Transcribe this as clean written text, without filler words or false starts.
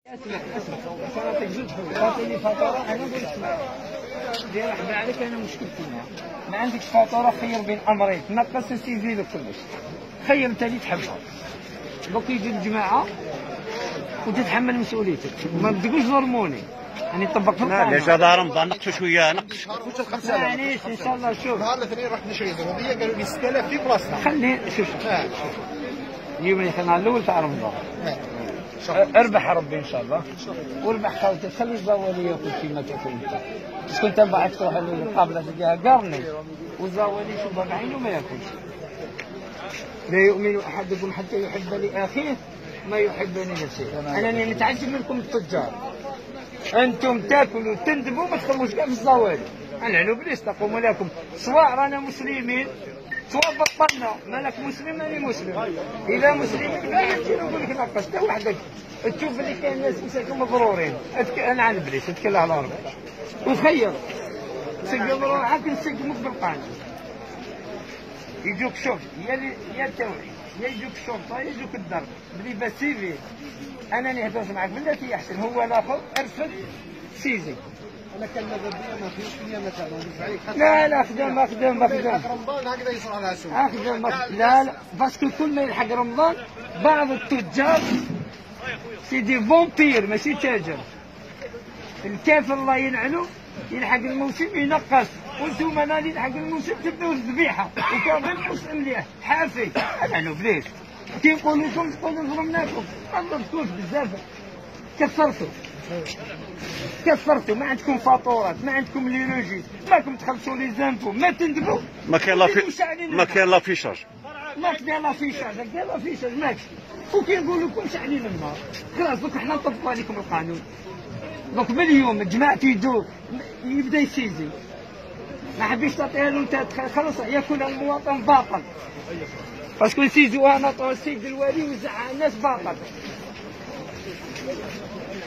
اسمع صراتك زوج حلول تعطيني فاتوره انا نقول اسمع دير رحمة عليك. انا مشكلتي ما عندكش فاتوره. خير بين امرين تنقص وتزيد لك كلش. خير انت اللي تحبها. دوك يجي الجماعه وتتحمل مسؤوليتك وما تقولش ظلموني. يعني طبقت القانون. ليش هذا رمضان نقصوا شويه نقص. معليش ان شاء الله. شوف نهار الاثنين رحت نشري زبديه قالوا لي 6000 في بلاصتنا. خلي شوف اليوم النهار الاول تاع رمضان. اربح ربي ان شاء الله واربح خوتك. خلي الزوالي ياكل كيما تاكل انت. مش كنت بعد تروح للقابله تلقاها قرني والزوالي يشوفها بعينه وما ياكلش. لا يؤمن احدكم حتى يحب لاخيه ما يحب لنفسه. انا نتعجب منكم التجار. انتم تاكلوا تندبوا ما تخلوش كاع في الزوالي. نعنوا بليش تقوموا لكم سواء رانا مسلمين سواء بطلنا. مالك مسلم ماني مسلم. اذا مسلمين لا نقول لك نقص حتى وحدك تشوف اللي كاين ناس مساكين مضرورين. انا عن بليش اتكل على ربك وتخير سقم روحك نسقمك بالقانون. يجوك شوف يا التوعيه يا يجوك الشرطه يا يجوك الضرب بلي سيفي. انا نهضرش معاك بلاتي احسن. هو الاخر ارفد سيزي. انا كان ماذا بيا ما فيش نيه مثلا. لا خدام رمضان هكذا يصير على السوق. لا باسكو كل ما يلحق رمضان بعض التجار سي دي فامبير ماشي تاجر. الكافر الله يلعنه يلحق الموسم ينقص. وانتم انا اللي يلحق الموسم تبداو الذبيحه وكان غير مسلم ليه حافي. انا بليش كي نقول لكم تقولوا ظلمناكم. ما ضربتوش بزاف. كثرتوا ما عندكم فاتورات ما عندكم لي لوجيس ماكم تخلصوا لي زامبو ما تندبوا. ما كاين لافيشاج. ما كاين لافيشاج. كاين لافيشاج ماكش. وكي نقول لكم شاعلين النار خلاص دوك حنا نطبقوا عليكم القانون. دوك من اليوم جماعتي يدوك يبدا يسيزي. ما حبيش تعطيها له انت خلاص يكون المواطن باطل. باسكو يسيزوها نعطوها السيد الوالي ويوزعها على الناس باطل.